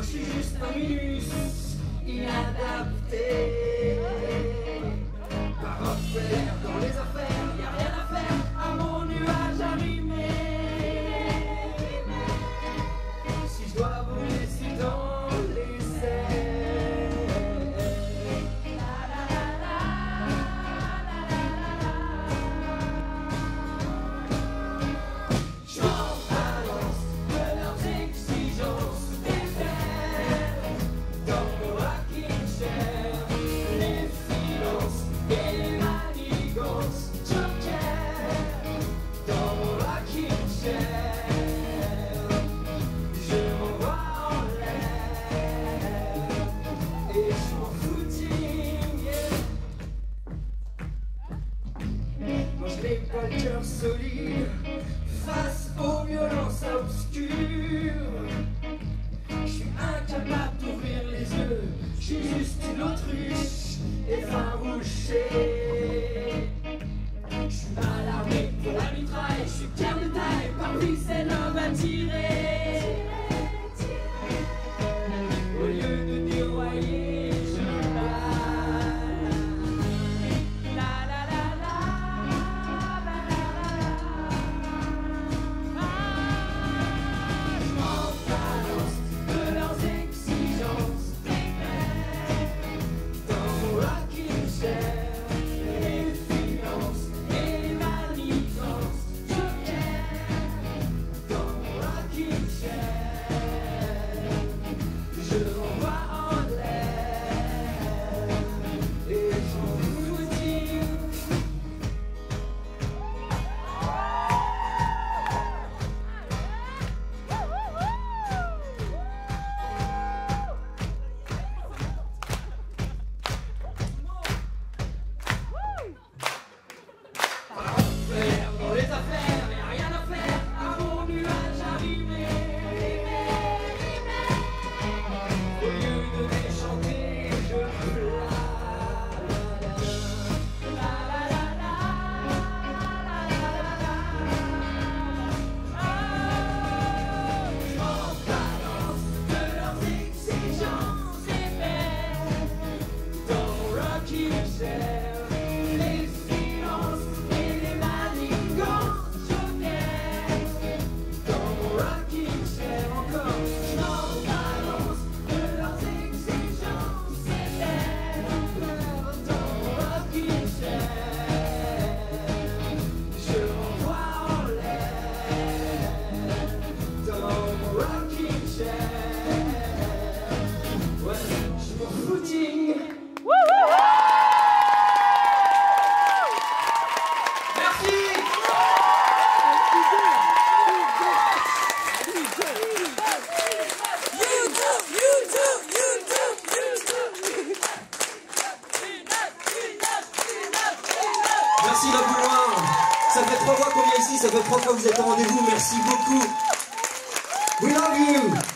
Moi je suis juste un minus inadapté. Parapluie dans les affaires, y'a rien à faire à mon nuage arrimé. Si je dois vous laisser dans les airs, je m'en balance de leurs exigences des verres dans mon rocking chair, les finances et les manigances. Joker dans mon rocking chair, je m'envoie en l'air et je m'en footing, yeah. Moi je n'ai pas le cœur solide face aux violences obscures. Je suis incapable d'ouvrir les yeux, je suis juste une autruche effarouchée. Je suis mal armé pour la mitraille, je suis pierre de taille, par lui c'est l'homme attiré. Au lieu de déroyer, je balle. La la la la, la la la. Je m'en balance de leurs exigences des mères dans mon rocking chair, les finances et les manigances. Joker dans mon rocking chair, je m'envoie en l'air et je m'en foutis. Faire dans les affaires, y'a rien à faire à mon nuage arrimé. Au lieu de déchanter, je plane. La la la la, la la la la. Je m'en balance de leurs exigences épais dans mon rocking chair, les finances et les manigances. Joker dans mon rocking chair, encore. Je m'en balance de leurs exigences épais dans mon rocking chair, je m'envoie en l'air dans mon rocking chair, ouais, je m'en footing. Merci. Merci la Boule Noire. Ça fait 3 fois qu'on vient ici, ça fait 3 fois que vous êtes au rendez-vous. Merci beaucoup. We love you.